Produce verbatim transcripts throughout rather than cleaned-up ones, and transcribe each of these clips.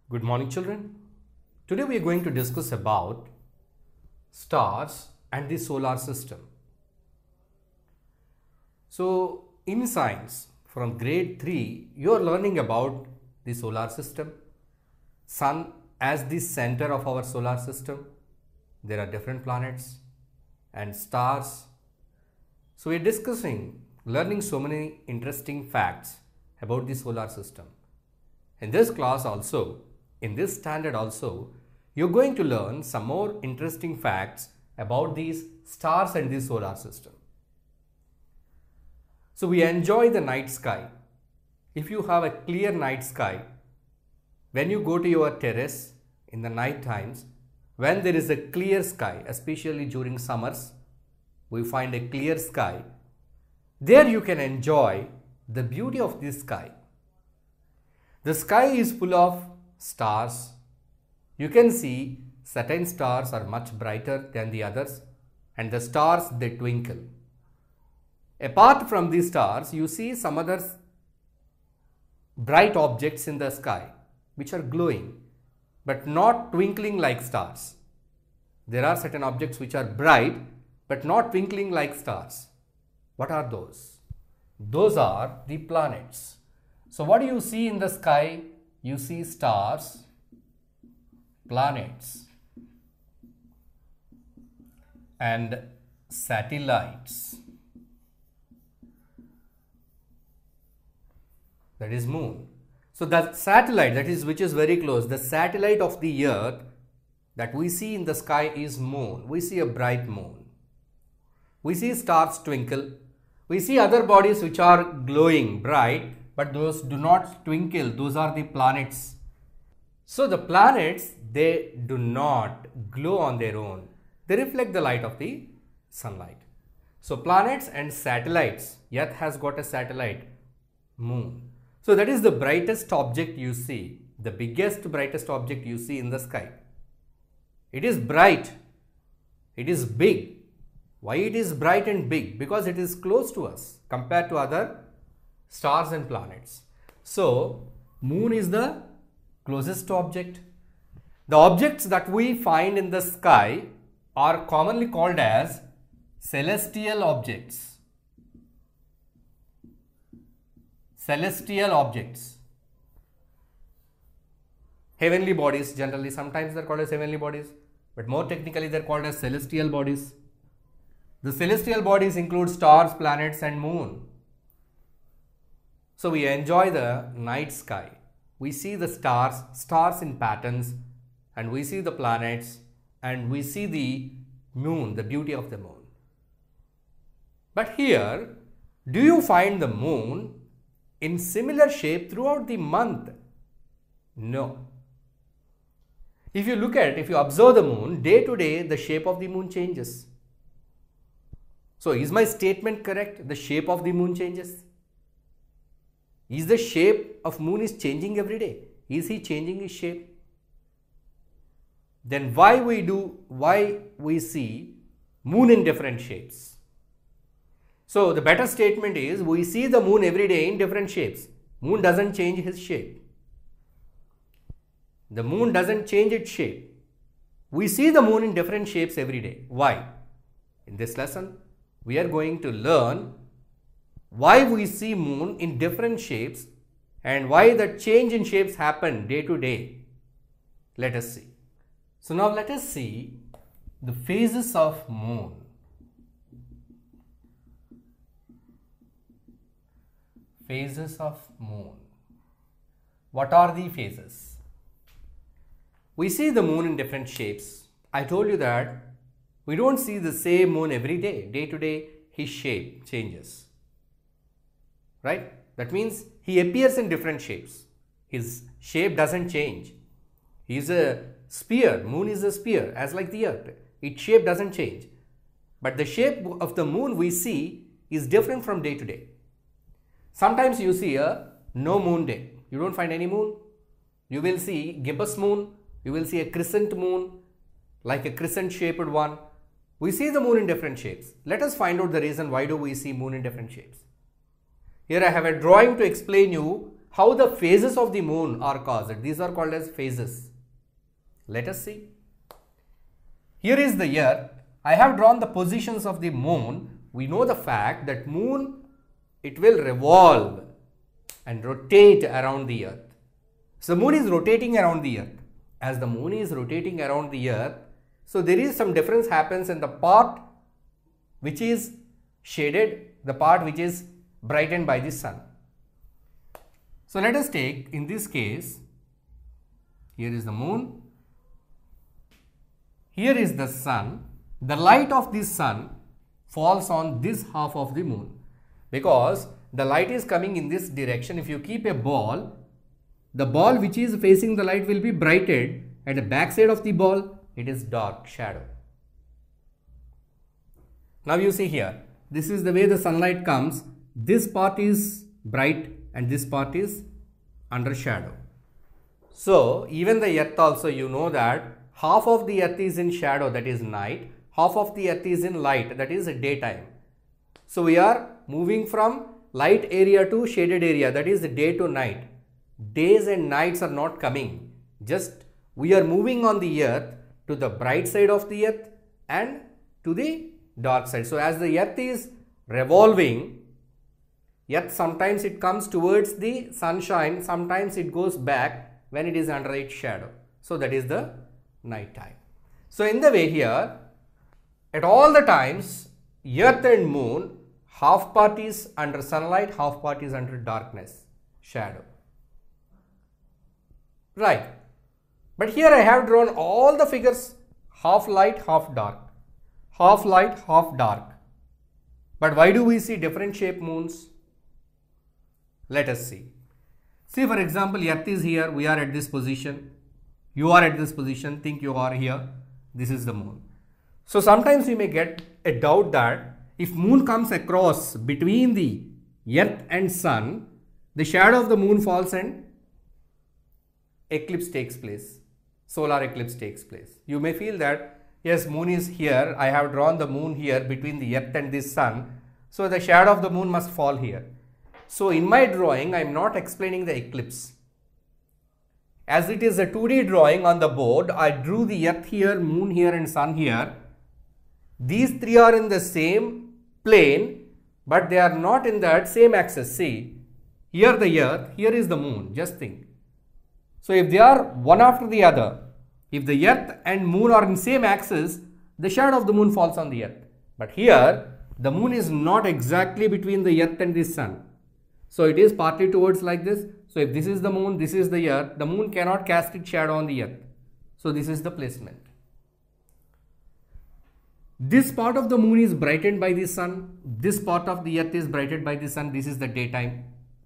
Good morning, children. Today we are going to discuss about stars and the solar system. So in science from grade three you are learning about the solar system, sun as the center of our solar system. There are different planets and stars. So we are discussing, learning so many interesting facts about the solar system. In this class also, in this standard also, you're going to learn some more interesting facts about these stars and the solar system. So we enjoy the night sky. If you have a clear night sky, when you go to your terrace in the night times, when there is a clear sky, especially during summers, we find a clear sky. There you can enjoy the beauty of this sky. The sky is full of stars. You can see certain stars are much brighter than the others, and the stars, they twinkle. Apart from these stars, you see some other bright objects in the sky which are glowing but not twinkling like stars. There are certain objects which are bright but not twinkling like stars. What are those? Those are the planets. So what do you see in the sky? You see stars, planets, and satellites. That is moon. So the satellite, that is which is very close, the satellite of the earth that we see in the sky is moon. We see a bright moon. We see stars twinkle. We see other bodies which are glowing bright, but those do not twinkle. Those are the planets. So the planets, they do not glow on their own. They reflect the light of the sunlight. So planets and satellites. Earth has got a satellite, moon. So that is the brightest object you see, the biggest brightest object you see in the sky. It is bright. It is big. Why it is bright and big? Because it is close to us compared to other stars and planets. So moon is the closest object. The objects that we find in the sky are commonly called as celestial objects. Celestial objects. Heavenly bodies, generally sometimes they are called as heavenly bodies, but more technically they are called as celestial bodies. The celestial bodies include stars, planets, and moon. So we enjoy the night sky. We see the stars, stars in patterns, and we see the planets, and we see the moon, the beauty of the moon. But here, do you find the moon in similar shape throughout the month? No. If you look at, if you observe the moon, day to day, the shape of the moon changes. So is my statement correct? The shape of the moon changes. Is the shape of moon is changing every day? Is he changing his shape? Then why we do, why we see moon in different shapes? So the better statement is, we see the moon every day in different shapes. Moon doesn't change his shape. The moon doesn't change its shape. We see the moon in different shapes every day. Why? In this lesson, we are going to learn why we see moon in different shapes and why the change in shapes happen day to day. Let us see. So now let us see the phases of moon. Phases of moon. What are the phases? We see the moon in different shapes. I told you that we don't see the same moon every day. Day to day, his shape changes. Right? That means he appears in different shapes. His shape doesn't change. He is a sphere. Moon is a sphere, as like the earth. Its shape doesn't change. But the shape of the moon we see is different from day to day. Sometimes you see a no moon day. You don't find any moon. You will see gibbous moon. You will see a crescent moon, like a crescent shaped one. We see the moon in different shapes. Let us find out the reason why do we see moon in different shapes. Here I have a drawing to explain you how the phases of the moon are caused. These are called as phases. Let us see. Here is the earth. I have drawn the positions of the moon. We know the fact that moon, it will revolve and rotate around the earth. So the moon is rotating around the earth. As the moon is rotating around the earth, so there is some difference happens in the part which is shaded, the part which is brightened by the sun. So let us take, in this case, here is the moon, here is the sun. The light of the sun falls on this half of the moon because the light is coming in this direction. If you keep a ball, the ball which is facing the light will be brightened, and the back side of the ball, it is dark shadow. Now you see here, this is the way the sunlight comes. This part is bright and this part is under shadow. So even the earth also, you know that half of the earth is in shadow, that is night. Half of the earth is in light, that is daytime. So we are moving from light area to shaded area, that is day to night. Days and nights are not coming. Just we are moving on the earth to the bright side of the earth and to the dark side. So as the earth is revolving, earth sometimes it comes towards the sunshine, sometimes it goes back when it is under its shadow. So that is the night time. So in the way here, at all the times, earth and moon, half part is under sunlight, half part is under darkness, shadow. Right. But here I have drawn all the figures, half light, half dark. Half light, half dark. But why do we see different shape moons? Let us see. See, for example, earth is here, we are at this position. You are at this position, think you are here. This is the moon. So sometimes we may get a doubt that if moon comes across between the earth and sun, the shadow of the moon falls and eclipse takes place. Solar eclipse takes place. You may feel that, yes, moon is here. I have drawn the moon here between the earth and the sun. So the shadow of the moon must fall here. So in my drawing, I am not explaining the eclipse. As it is a two D drawing on the board, I drew the earth here, moon here and sun here. These three are in the same plane, but they are not in that same axis. See, here the earth, here is the moon. Just think. So if they are one after the other, if the earth and moon are in same axis, the shadow of the moon falls on the earth. But here, the moon is not exactly between the earth and the sun. So it is partly towards like this. So if this is the moon, this is the earth, the moon cannot cast its shadow on the earth. So this is the placement. This part of the moon is brightened by the sun. This part of the earth is brightened by the sun. This is the daytime.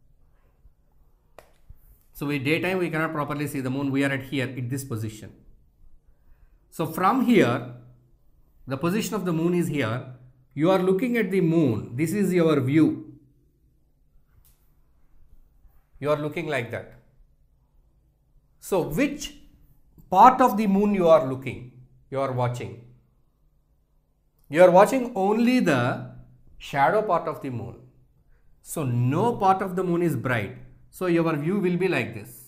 So with daytime, we cannot properly see the moon. We are at here, at this position. So from here, the position of the moon is here. You are looking at the moon. This is your view. You are looking like that. So which part of the moon you are looking? You are watching. You are watching only the shadow part of the moon. So no part of the moon is bright. So your view will be like this.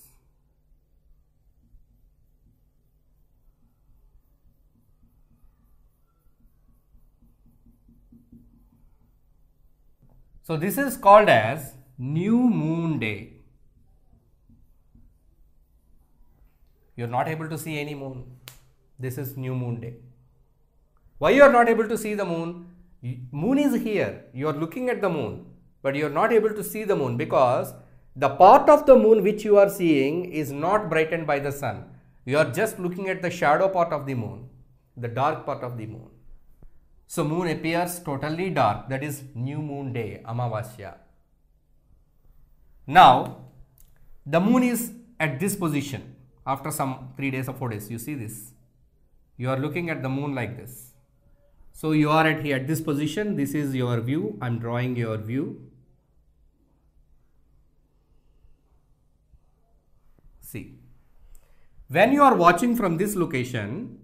So this is called as new moon day. You are not able to see any moon. This is new moon day. Why you are not able to see the moon? Moon is here. You are looking at the moon, but you are not able to see the moon because the part of the moon which you are seeing is not brightened by the sun. You are just looking at the shadow part of the moon, the dark part of the moon. So moon appears totally dark. That is new moon day, Amavasya. Now, the moon is at this position after some three days or four days. You see this. You are looking at the moon like this. So you are at here at this position. This is your view. I am drawing your view. See, when you are watching from this location,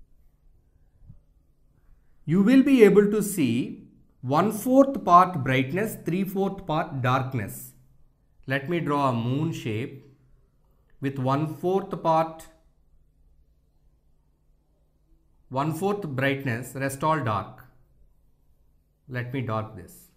you will be able to see one fourth part brightness, three fourth part darkness. let me draw a moon shape with one-fourth part, one-fourth brightness, rest all dark. Let me dark this.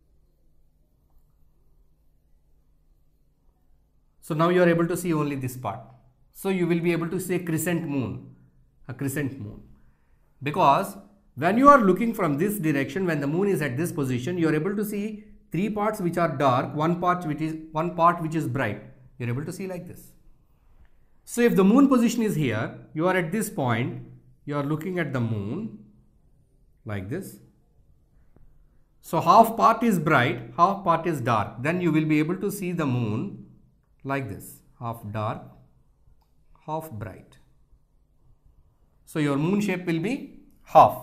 So now you are able to see only this part. So you will be able to say crescent moon, a crescent moon. Because when you are looking from this direction, when the moon is at this position, you are able to see three parts which are dark, one part which is one part which is bright. You are able to see like this. So if the moon position is here, you are at this point, you are looking at the moon like this. So half part is bright, half part is dark. Then you will be able to see the moon like this, half dark, half bright. So your moon shape will be half.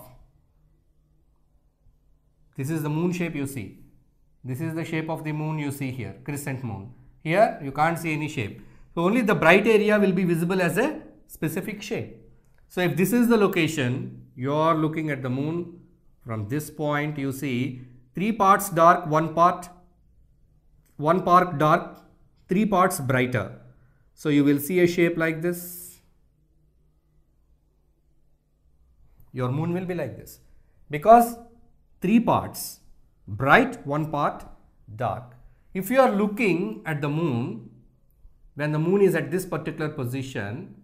This is the moon shape you see. This is the shape of the moon you see here, crescent moon. Here you can't see any shape. So only the bright area will be visible as a specific shape. So if this is the location, you are looking at the moon from this point, you see three parts dark, one part, one part dark, three parts brighter. So you will see a shape like this. Your moon will be like this. Because three parts, bright, one part dark. If you are looking at the moon, when the moon is at this particular position,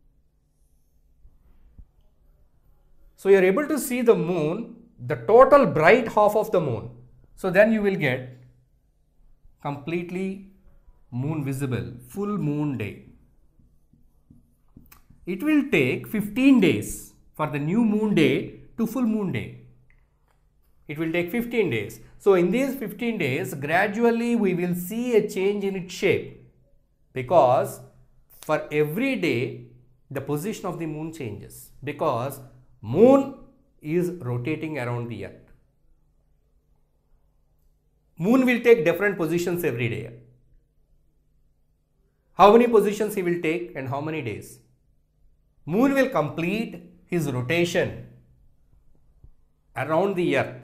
so you are able to see the moon, the total bright half of the moon. So then you will get completely moon visible, full moon day. It will take fifteen days for the new moon day to full moon day. It will take fifteen days. So in these fifteen days, gradually we will see a change in its shape. Because for every day, the position of the moon changes. Because moon is rotating around the earth. Moon will take different positions every day. How many positions he will take and how many days? Moon will complete his rotation around the earth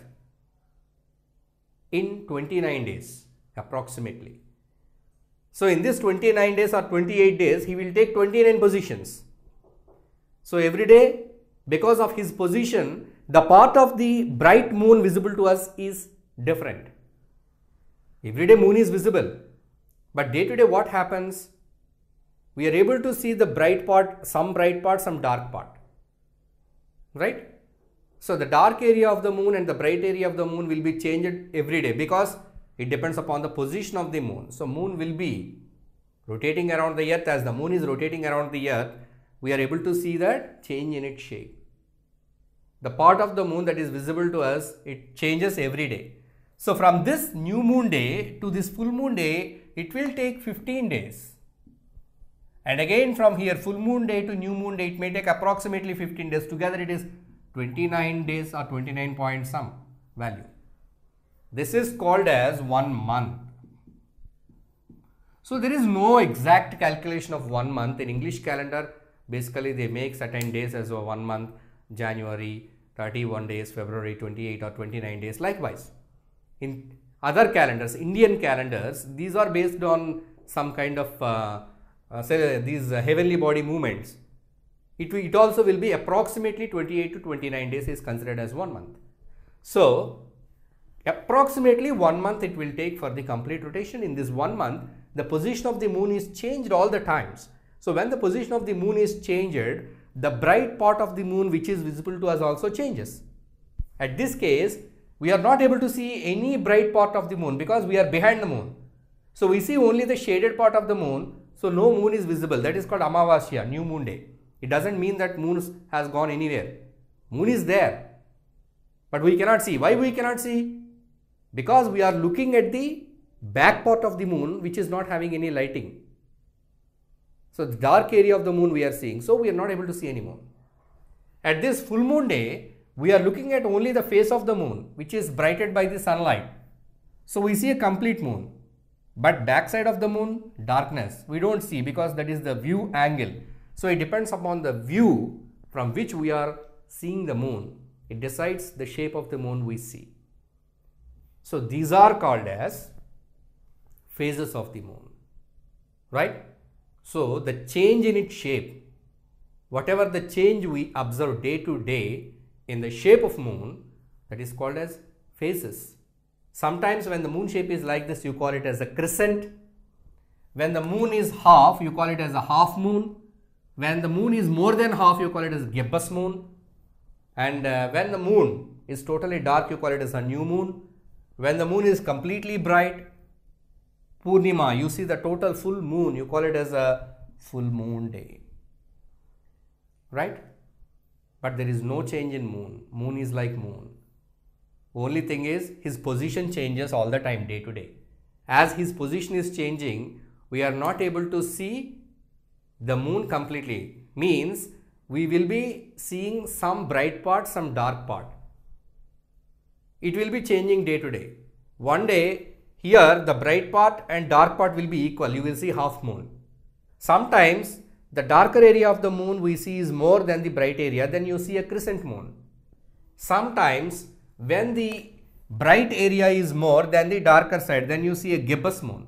in twenty-nine days approximately. So in this twenty-nine days or twenty-eight days, he will take twenty-nine positions. So every day, because of his position, the part of the bright moon visible to us is different. Every day moon is visible. But day to day what happens? We are able to see the bright part, some bright part, some dark part. Right? So the dark area of the moon and the bright area of the moon will be changed every day because it depends upon the position of the moon. So moon will be rotating around the earth. As the moon is rotating around the earth, we are able to see that change in its shape. The part of the moon that is visible to us, it changes every day. So from this new moon day to this full moon day, it will take fifteen days. And again from here full moon day to new moon day, it may take approximately fifteen days. Together it is twenty-nine days or twenty-nine point some value. This is called as one month. So there is no exact calculation of one month. In English calendar, basically they make certain days as a one month, January, thirty-one days, February, twenty-eight or twenty-nine days. Likewise, in other calendars, Indian calendars, these are based on some kind of uh, uh, say these uh, heavenly body movements. It, it also will be approximately twenty-eight to twenty-nine days is considered as one month. So approximately one month it will take for the complete rotation. In this one month, the position of the moon is changed all the times. So when the position of the moon is changed, the bright part of the moon which is visible to us also changes. At this case, we are not able to see any bright part of the moon because we are behind the moon. So we see only the shaded part of the moon. So no moon is visible. That is called Amavasya, new moon day. It doesn't mean that moon has gone anywhere. Moon is there, but we cannot see. Why we cannot see? Because we are looking at the back part of the moon which is not having any lighting. So the dark area of the moon we are seeing. So we are not able to see any moon. At this full moon day, we are looking at only the face of the moon which is brightened by the sunlight. So we see a complete moon. But backside of the moon, darkness. We don't see because that is the view angle. So it depends upon the view from which we are seeing the moon. It decides the shape of the moon we see. So these are called as phases of the moon, right? So the change in its shape, whatever the change we observe day to day in the shape of moon, that is called as phases. Sometimes when the moon shape is like this, you call it as a crescent. When the moon is half, you call it as a half moon. When the moon is more than half, you call it as a gibbous moon. And uh, when the moon is totally dark, you call it as a new moon. When the moon is completely bright, Purnima, you see the total full moon, you call it as a full moon day, right? But there is no change in moon. Moon is like moon. Only thing is his position changes all the time, day to day. As his position is changing, we are not able to see the moon completely. Means we will be seeing some bright part, some dark part. It will be changing day to day. One day, here the bright part and dark part will be equal. You will see half moon. Sometimes the darker area of the moon we see is more than the bright area, then you see a crescent moon. Sometimes when the bright area is more than the darker side, then you see a gibbous moon.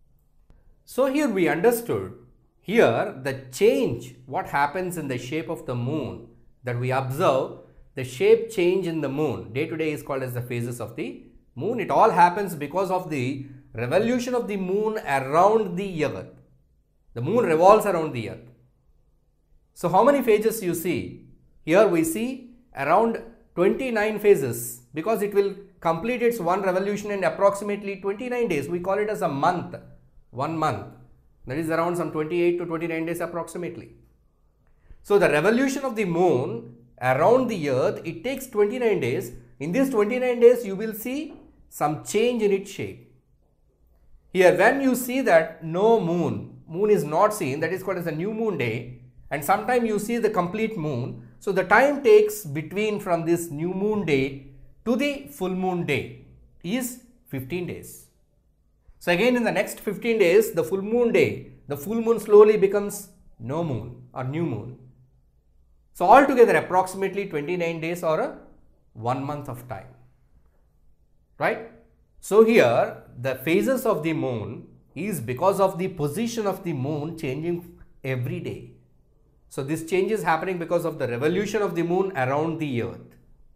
So here we understood, here the change, what happens in the shape of the moon that we observe, the shape change in the moon day to day is called as the phases of the moon. It all happens because of the revolution of the moon around the earth. The moon revolves around the earth. So how many phases you see? Here we see around twenty-nine phases, because it will complete its one revolution in approximately twenty-nine days. We call it as a month, one month. That is around some twenty-eight to twenty-nine days approximately. So the revolution of the moon around the earth, it takes twenty-nine days. In these twenty-nine days, you will see some change in its shape. Here, when you see that no moon, moon is not seen, that is called as a new moon day, and sometime you see the complete moon. So the time takes between from this new moon day to the full moon day is fifteen days. So again in the next fifteen days, the full moon day, the full moon slowly becomes no moon or new moon. So altogether approximately twenty-nine days or a one month of time, right? So here the phases of the moon is because of the position of the moon changing every day. So this change is happening because of the revolution of the moon around the earth.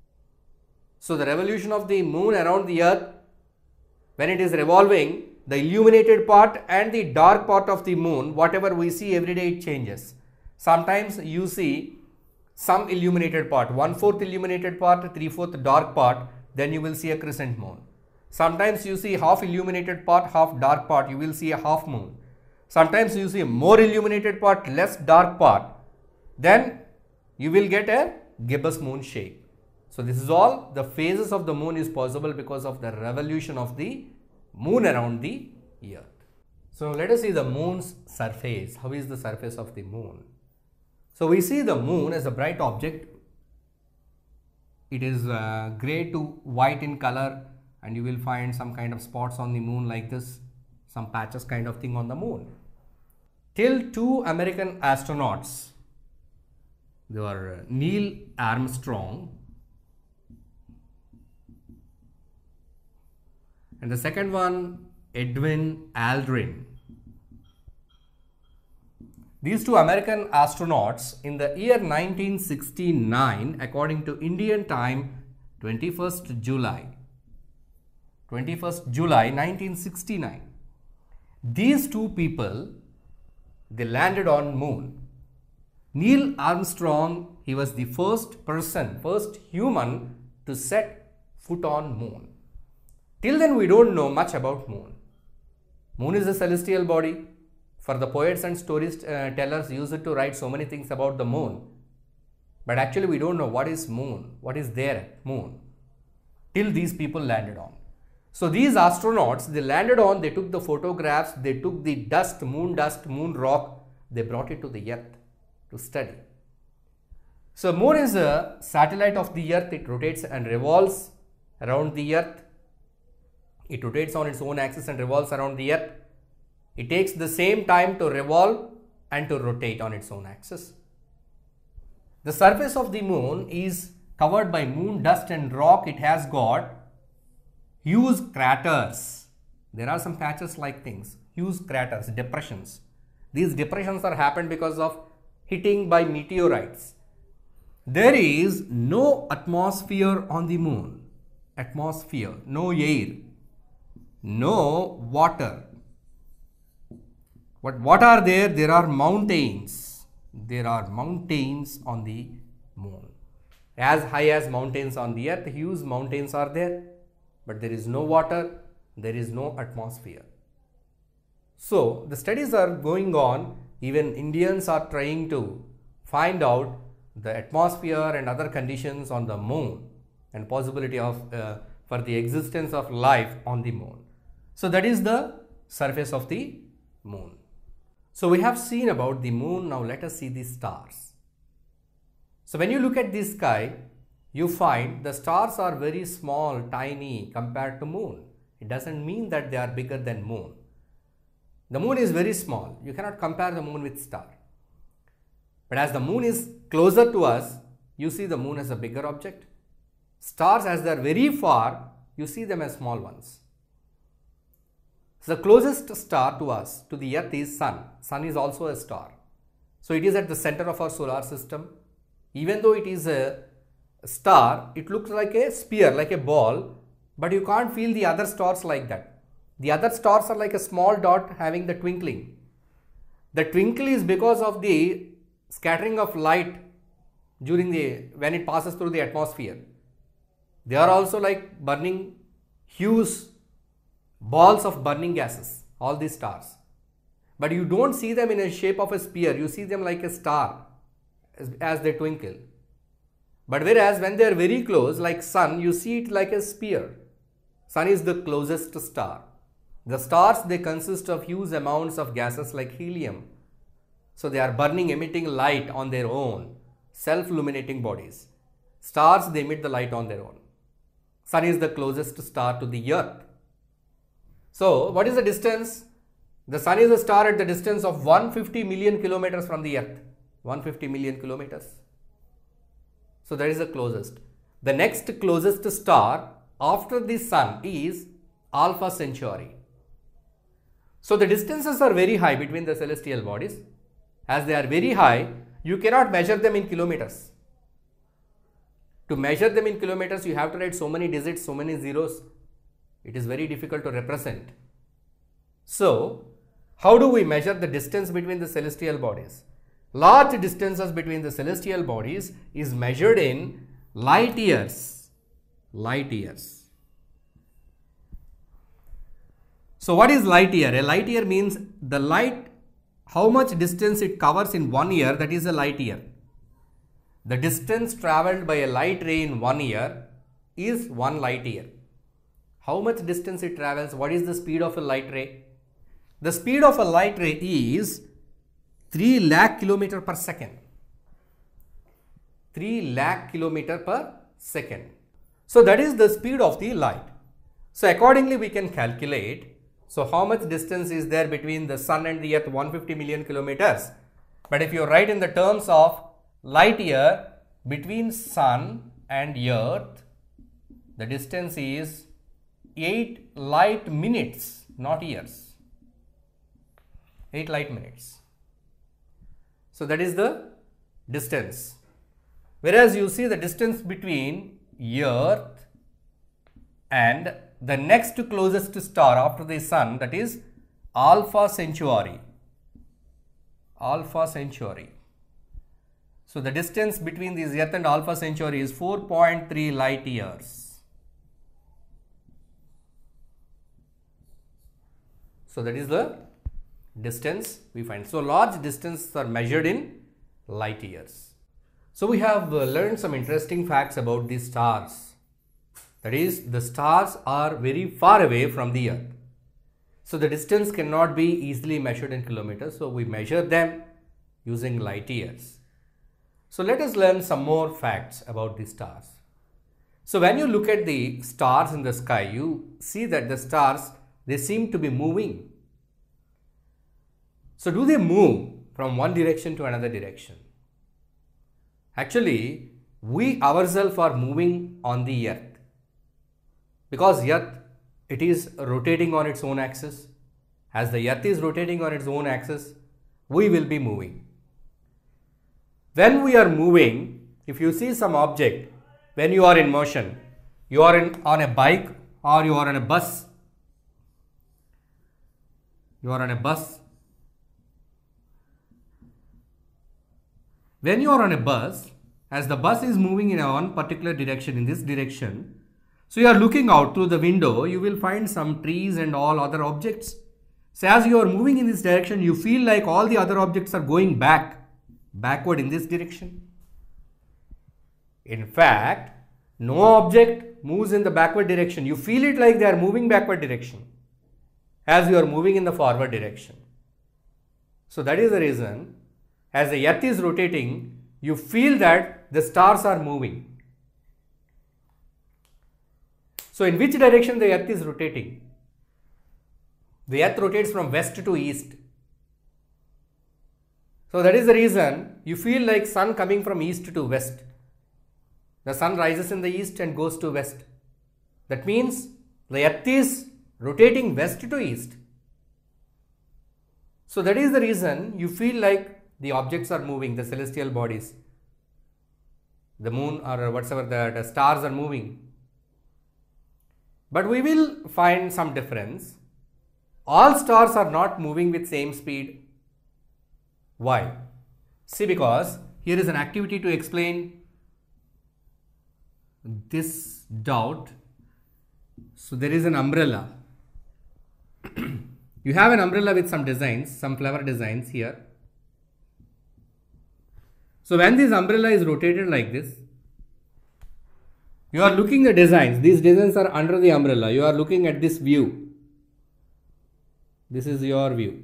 So the revolution of the moon around the earth, when it is revolving, the illuminated part and the dark part of the moon, whatever we see every day, it changes. Sometimes you see some illuminated part, one-fourth illuminated part, three-fourth dark part, then you will see a crescent moon. Sometimes you see half illuminated part, half dark part, you will see a half moon. Sometimes you see more illuminated part, less dark part, then you will get a gibbous moon shape. So this is all, the phases of the moon is possible because of the revolution of the moon around the earth. So let us see the moon's surface. How is the surface of the moon? So we see the moon as a bright object. It is uh, grey to white in color, and you will find some kind of spots on the moon like this, some patches kind of thing on the moon. Till two American astronauts, they were Neil Armstrong and the second one Edwin Aldrin. These two American astronauts in the year nineteen sixty-nine, according to Indian time, twenty-first July nineteen sixty-nine, these two people, they landed on moon. Neil Armstrong, he was the first person, first human to set foot on moon. Till then we don't know much about moon. Moon is a celestial body. For the poets and storytellers uh, used to write so many things about the moon. But actually we don't know what is moon, what is there moon, till these people landed on. So these astronauts, they landed on, they took the photographs, they took the dust, moon dust, moon rock, they brought it to the earth to study. So moon is a satellite of the earth. It rotates and revolves around the earth. It rotates on its own axis and revolves around the earth. It takes the same time to revolve and to rotate on its own axis. The surface of the moon is covered by moon dust and rock. It has got huge craters. There are some patches like things, huge craters, depressions. These depressions are happened because of hitting by meteorites. There is no atmosphere on the moon. Atmosphere, no air, no water. But what are there? There are mountains. There are mountains on the moon. As high as mountains on the earth, huge mountains are there. But there is no water, there is no atmosphere. So, the studies are going on. Even Indians are trying to find out the atmosphere and other conditions on the moon and possibility of uh, for the existence of life on the moon. So, that is the surface of the moon. So, we have seen about the moon. Now, let us see the stars. So, when you look at the sky, you find the stars are very small, tiny compared to moon. It doesn't mean that they are bigger than moon. The moon is very small. You cannot compare the moon with star. But as the moon is closer to us, you see the moon as a bigger object. Stars, as they are very far, you see them as small ones. So, the closest star to us, to the earth, is sun. Sun is also a star. So, it is at the center of our solar system. Even though it is a star, it looks like a sphere, like a ball, but you can't feel the other stars like that. The other stars are like a small dot having the twinkling. The twinkle is because of the scattering of light during the, when it passes through the atmosphere. They are also like burning huge balls of burning gases, all these stars. But you don't see them in a shape of a sphere, you see them like a star as, as they twinkle. But whereas when they are very close, like sun, you see it like a sphere. Sun is the closest star. The stars, they consist of huge amounts of gases like helium. So they are burning, emitting light on their own, self-illuminating bodies. Stars, they emit the light on their own. Sun is the closest star to the earth. So what is the distance? The sun is a star at the distance of one hundred fifty million kilometers from the earth. one hundred fifty million kilometers. So that is the closest. The next closest star after the sun is Alpha Centauri. So the distances are very high between the celestial bodies. As they are very high, you cannot measure them in kilometers. To measure them in kilometers, you have to write so many digits, so many zeros. It is very difficult to represent. So, how do we measure the distance between the celestial bodies? Large distances between the celestial bodies is measured in light years. Light years. So, what is light year? A light year means the light, how much distance it covers in one year, that is a light year. The distance travelled by a light ray in one year is one light year. How much distance it travels? What is the speed of a light ray? The speed of a light ray is three lakh kilometer per second. three lakh kilometer per second. So that is the speed of the light. So accordingly we can calculate. So how much distance is there between the sun and the earth? one hundred fifty million kilometers. But if you write in the terms of light year, between sun and earth, the distance is eight light minutes, not years. eight light minutes. So that is the distance. Whereas you see the distance between earth and the next closest star after the sun, that is Alpha Centauri. Alpha Centauri. So the distance between this earth and Alpha Centauri is four point three light years. So that is the distance we find. So large distances are measured in light years. So we have uh, learned some interesting facts about these stars. That is, the stars are very far away from the earth. So the distance cannot be easily measured in kilometers. So we measure them using light years. So let us learn some more facts about the stars. So when you look at the stars in the sky, you see that the stars, they seem to be moving. So do they move from one direction to another direction? Actually, we ourselves are moving on the earth, because earth it is rotating on its own axis. As the earth is rotating on its own axis, we will be moving. When we are moving, if you see some object, when you are in motion, you are in, on a bike or you are on a bus, you are on a bus. When you are on a bus, as the bus is moving in a one particular direction, in this direction, so you are looking out through the window, you will find some trees and all other objects. So as you are moving in this direction, you feel like all the other objects are going back, backward in this direction. In fact, no object moves in the backward direction. You feel it like they are moving backward direction as you are moving in the forward direction. So that is the reason, as the earth is rotating, you feel that the stars are moving. So in which direction the earth is rotating? The earth rotates from west to east. So that is the reason you feel like sun coming from east to west. The sun rises in the east and goes to west. That means the earth is rotating west to east. So that is the reason you feel like the objects are moving, the celestial bodies. The moon or whatever, the, the stars are moving. But we will find some difference. All stars are not moving with same speed. Why? See, because here is an activity to explain this doubt. So there is an umbrella. You have an umbrella with some designs, some flower designs here. So when this umbrella is rotated like this, you are looking at designs. These designs are under the umbrella. You are looking at this view. This is your view.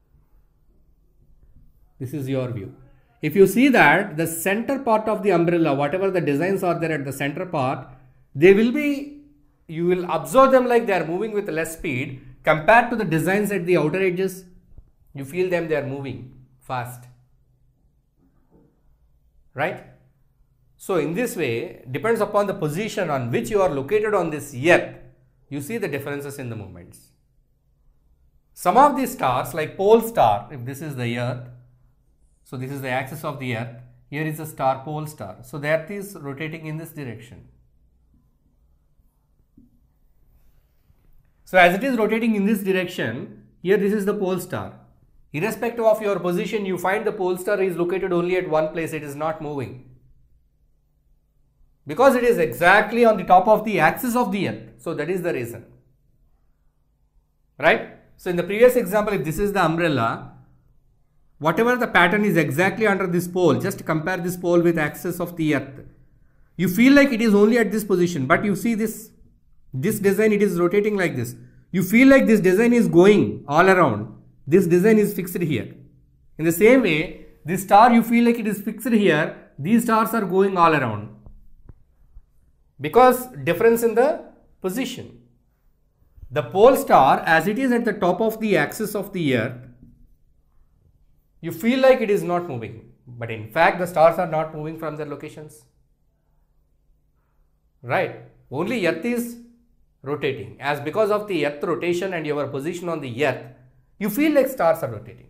This is your view. If you see that the center part of the umbrella, whatever the designs are there at the center part, they will be, you will observe them like they are moving with less speed compared to the designs at the outer edges. You feel them, they are moving fast. Right? So in this way, depends upon the position on which you are located on this earth, you see the differences in the movements. Some of these stars, like pole star, if this is the earth, so this is the axis of the earth, here is a star, pole star. So the earth is rotating in this direction. So as it is rotating in this direction, here this is the pole star. Irrespective of your position, you find the pole star is located only at one place, it is not moving. Because it is exactly on the top of the axis of the earth. So that is the reason. Right? So in the previous example, if this is the umbrella, whatever the pattern is exactly under this pole, just compare this pole with axis of the earth. You feel like it is only at this position, but you see this, this design, it is rotating like this. You feel like this design is going all around. This design is fixed here. In the same way, this star, you feel like it is fixed here. These stars are going all around. Because difference in the position. The pole star, as it is at the top of the axis of the earth, you feel like it is not moving. But in fact, the stars are not moving from their locations. Right? Only earth is rotating. As because of the earth rotation and your position on the earth, you feel like stars are rotating.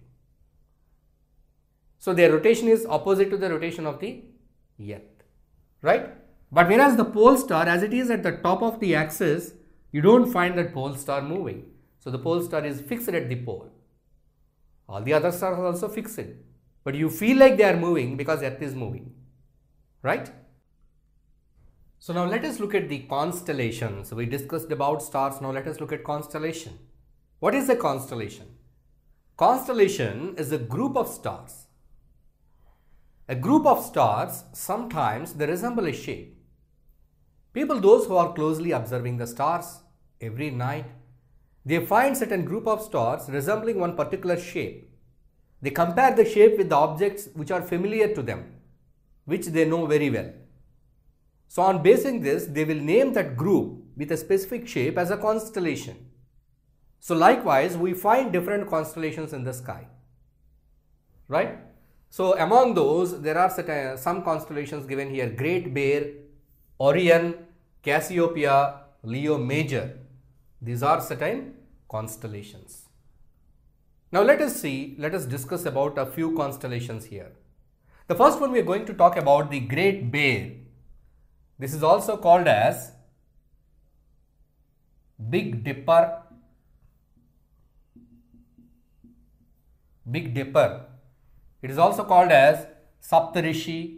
So their rotation is opposite to the rotation of the earth. Right? But whereas the pole star, as it is at the top of the axis, you don't find that pole star moving. So the pole star is fixed at the pole. All the other stars are also fixed. But you feel like they are moving because earth is moving. Right? So now let us look at the constellations. We discussed about stars. Now let us look at constellation. What is a constellation? Constellation is a group of stars. A group of stars, sometimes they resemble a shape. People, those who are closely observing the stars every night, they find certain group of stars resembling one particular shape. They compare the shape with the objects which are familiar to them, which they know very well. So on basing this, they will name that group with a specific shape as a constellation. So likewise, we find different constellations in the sky. Right? So among those, there are certain, some constellations given here: Great Bear, Orion, Cassiopeia, Leo Major. These are certain constellations. Now let us see, let us discuss about a few constellations here. The first one we are going to talk about the Great Bear. This is also called as Big Dipper. Big Dipper. It is also called as Saptarishi.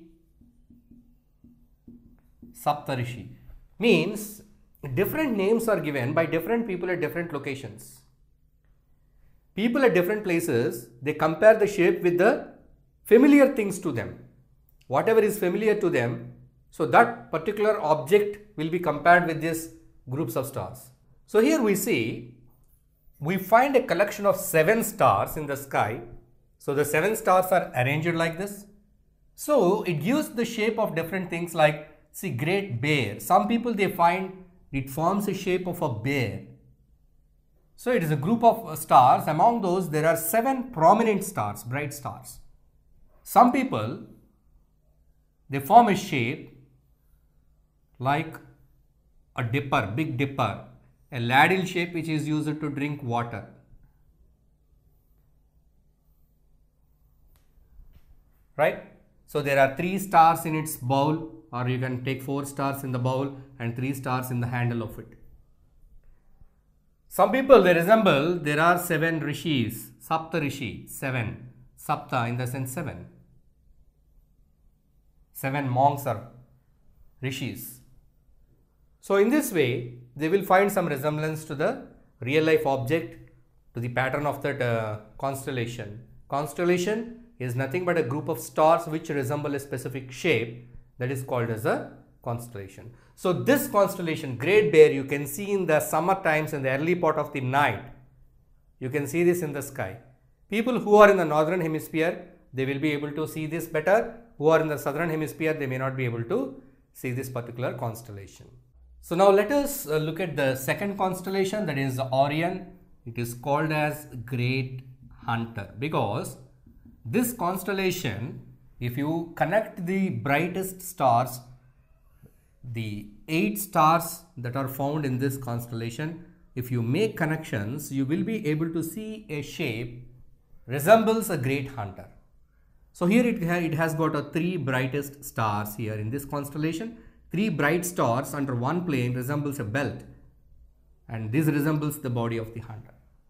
Saptarishi means different names are given by different people at different locations. People at different places, they compare the shape with the familiar things to them. Whatever is familiar to them, so that particular object will be compared with these groups of stars. So here we see, we find a collection of seven stars in the sky. So the seven stars are arranged like this. So it gives the shape of different things like, see, Great Bear. Some people, they find it forms a shape of a bear. So it is a group of stars. Among those, there are seven prominent stars, bright stars. Some people, they form a shape like a dipper, Big Dipper, a ladle shape which is used to drink water. Right? So there are three stars in its bowl, or you can take four stars in the bowl and three stars in the handle of it. Some people, they resemble, there are seven rishis, Sapta Rishi, seven, Sapta in the sense seven. Seven monks are rishis. So in this way, they will find some resemblance to the real life object, to the pattern of that uh, constellation. Constellation is nothing but a group of stars which resemble a specific shape, that is called as a constellation. So this constellation, Great Bear, you can see in the summer times, in the early part of the night. You can see this in the sky. People who are in the northern hemisphere, they will be able to see this better. Who are in the southern hemisphere, they may not be able to see this particular constellation. So now let us uh, look at the second constellation, that is Orion. It is called as Great Hunter because this constellation, if you connect the brightest stars, the eight stars that are found in this constellation, if you make connections, you will be able to see a shape resembles a great hunter. So here it, ha it has got a three brightest stars here in this constellation. Three bright stars under one plane resembles a belt, and this resembles the body of the hunter.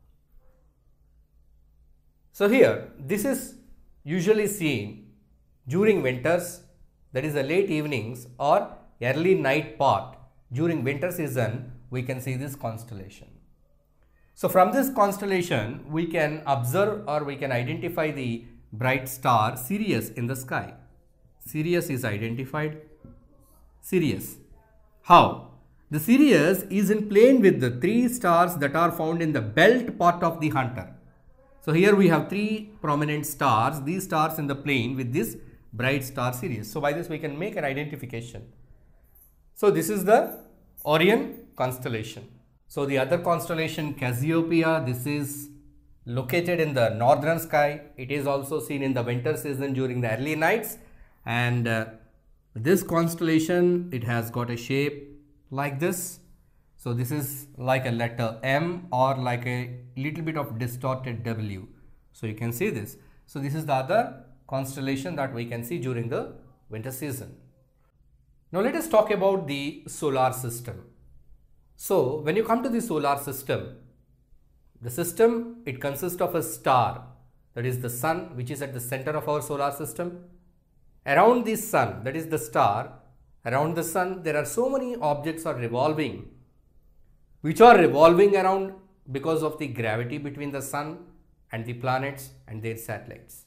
So here, this is usually seen during winters, that is the late evenings or early night part. During winter season, we can see this constellation. So from this constellation, we can observe or we can identify the bright star Sirius in the sky. Sirius is identified. Sirius. How? The Sirius is in plane with the three stars that are found in the belt part of the hunter. So here we have three prominent stars, these stars in the plane with this bright star Sirius. So by this we can make an identification. So this is the Orion constellation. So the other constellation, Cassiopeia, this is located in the northern sky. It is also seen in the winter season during the early nights, and uh, this constellation, it has got a shape like this. So this is like a letter M or like a little bit of distorted W. So you can see this. So this is the other constellation that we can see during the winter season. Now let us talk about the solar system. So when you come to the solar system, the system, it consists of a star, that is the sun, which is at the center of our solar system. Around the sun, that is the star, around the sun, there are so many objects are revolving, which are revolving around because of the gravity between the sun and the planets and their satellites.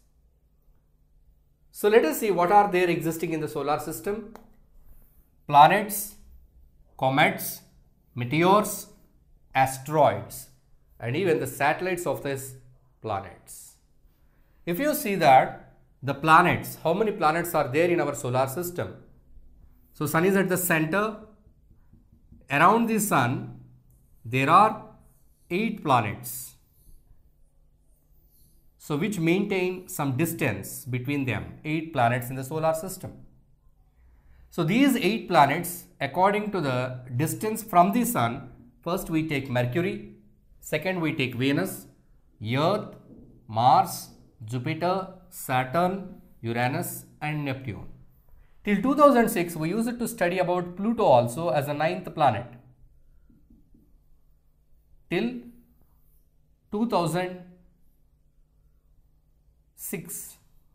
So let us see what are there existing in the solar system. Planets, comets, meteors, asteroids, and even the satellites of these planets. If you see that the planets, how many planets are there in our solar system? So sun is at the center. Around the sun, there are eight planets. So which maintain some distance between them, eight planets in the solar system. So these eight planets, according to the distance from the sun, First we take Mercury, second we take Venus, Earth, Mars, Jupiter, Saturn, Uranus and Neptune. Till two thousand six we used to study about Pluto also as a ninth planet. Till two thousand six.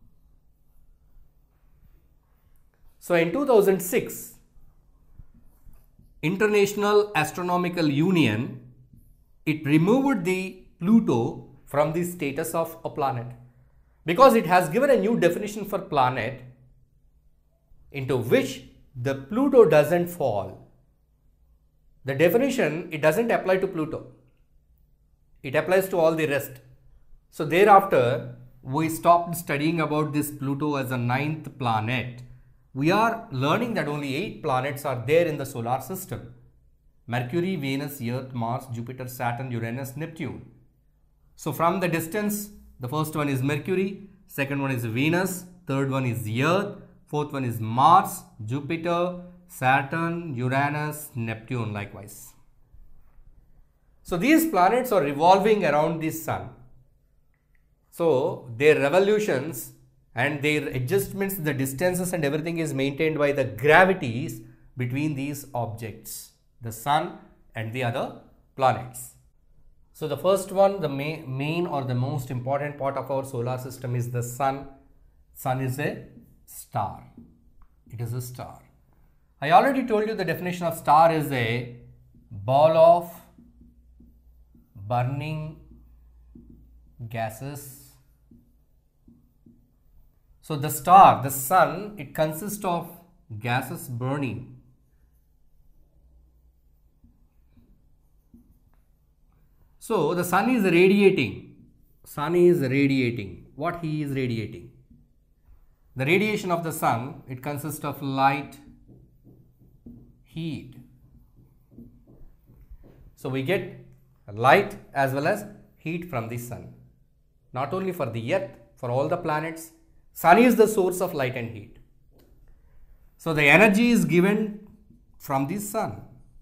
So in two thousand six, International Astronomical Union, it removed the Pluto from the status of a planet because it has given a new definition for planet into which the Pluto doesn't fall. The definition, it doesn't apply to Pluto. It applies to all the rest. So thereafter, we stopped studying about this Pluto as a ninth planet. We are learning that only eight planets are there in the solar system. Mercury, Venus, Earth, Mars, Jupiter, Saturn, Uranus, Neptune. So from the distance, the first one is Mercury, second one is Venus, third one is Earth, fourth one is Mars, Jupiter, Saturn, Uranus, Neptune likewise. So these planets are revolving around the sun. So their revolutions and their adjustments, the distances and everything is maintained by the gravities between these objects, the sun and the other planets. So the first one, the main, main or the most important part of our solar system is the sun. Sun is a star. It is a star. I already told you the definition of star is a ball of burning gases. So the star, the sun, it consists of gases burning. So the sun is radiating. Sun is radiating. What he is radiating? The radiation of the sun, it consists of light, heat. So we get light as well as heat from the sun. Not only for the earth, for all the planets. Sun is the source of light and heat. So the energy is given from the sun.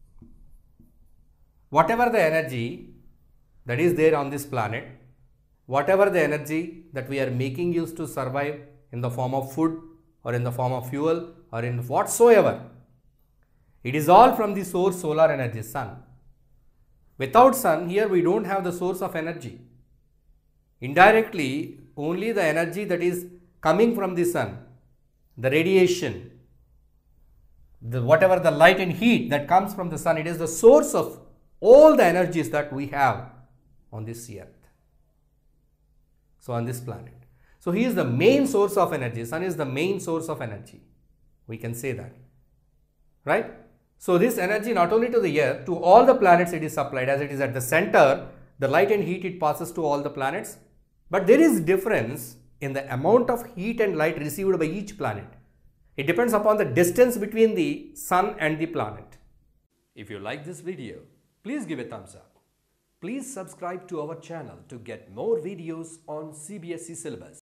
Whatever the energy that is there on this planet, whatever the energy that we are making use to survive in the form of food or in the form of fuel or in whatsoever, it is all from the source solar energy, sun. Without sun, here we don't have the source of energy. Indirectly, only the energy that is coming from the sun, the radiation, the whatever the light and heat that comes from the sun, it is the source of all the energies that we have on this earth. So on this planet. So he is the main source of energy. Sun is the main source of energy. We can say that. Right? So this energy not only to the earth, to all the planets it is supplied. As it is at the center, the light and heat it passes to all the planets. But there is difference in the amount of heat and light received by each planet. It depends upon the distance between the sun and the planet. If you like this video, please give a thumbs up. Please subscribe to our channel to get more videos on C B S E syllabus.